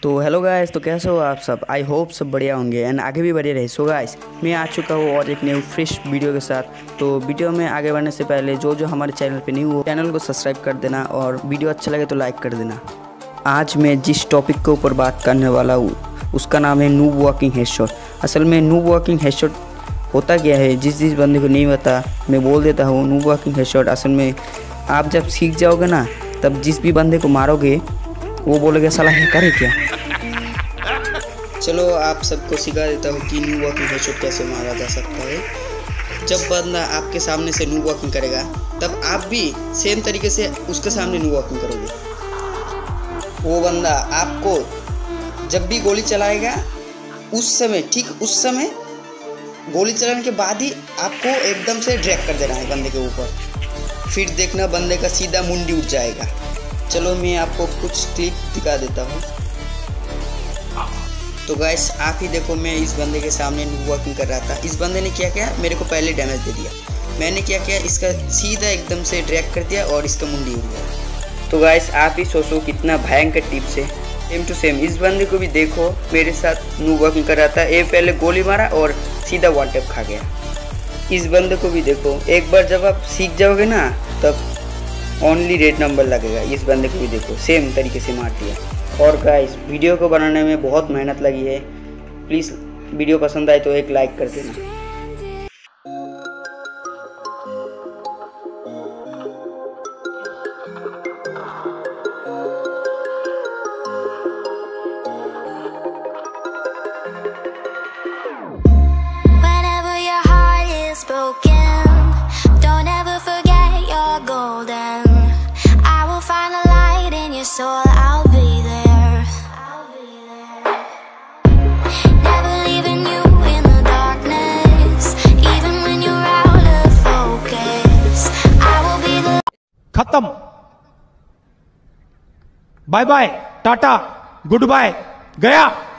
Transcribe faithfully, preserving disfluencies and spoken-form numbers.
तो hello guys, तो कैसे हो आप सब। आई होप सब बढ़िया होंगे एंड आगे भी बढ़िया रहे। सो गाइस, मैं आ चुका हूँ और एक न्यू फ्रेश वीडियो के साथ। तो वीडियो में आगे बढ़ने से पहले जो जो हमारे चैनल पे न्यू हो, चैनल को सब्सक्राइब कर देना और वीडियो अच्छा लगे तो लाइक कर देना। आज मैं जिस टॉपिक के ऊपर बात करने वाला हूँ उसका नाम है नूब वॉकिंग हेडशॉट। असल में नूब वॉकिंग हेडशॉट होता क्या है, जिस जिस बंदे को नहीं पता मैं बोल देता हूँ। नूब वॉकिंग हेडशॉट असल में आप जब सीख जाओगे ना, तब जिस भी बंदे को मारोगे वो बोलोगे साला हैकर है क्या। चलो आप सबको सिखा देता हूँ कि नूब वॉकिंग हेडशॉट कैसे मारा जा सकता है। जब बंदा आपके सामने से नूब वॉकिंग करेगा तब आप भी सेम तरीके से उसके सामने नूब वॉकिंग करोगे। वो बंदा आपको जब भी गोली चलाएगा उस समय, ठीक उस समय गोली चलाने के बाद ही आपको एकदम से ड्रैग कर देना है बंदे के ऊपर। फिर देखना बंदे का सीधा मुंडी उठ जाएगा। चलो मैं आपको कुछ क्लिप दिखा देता हूँ। तो गाइस आप ही देखो, मैं इस बंदे के सामने नूब वॉकिंग कर रहा था। इस बंदे ने क्या किया, मेरे को पहले डैमेज दे दिया। मैंने क्या किया, इसका सीधा एकदम से ड्रैग कर दिया और इसका मुंडी उड़ गया। तो गाइस आप ही सोचो कितना भयंकर टिप्स है। सेम टू सेम इस बंदे को भी देखो, मेरे साथ नूब वॉकिंग कर रहा था। ये पहले गोली मारा और सीधा वन टैप खा गया। इस बंदे को भी देखो, एक बार जब आप सीख जाओगे ना तब ओनली रेड नंबर लगेगा। इस बंदे को भी देखो, सेम तरीके से मार दिया। और गाइस वीडियो को बनाने में बहुत मेहनत लगी है। प्लीज़ वीडियो पसंद आए तो एक लाइक कर देना। Whenever your heart is broken, don't ever forget you're golden. I will find a light in your soul. I'll be there. Never leaving you in the darkness, even when you're out of focus. I will be the. खत्म। Bye bye, tata, good bye, गया।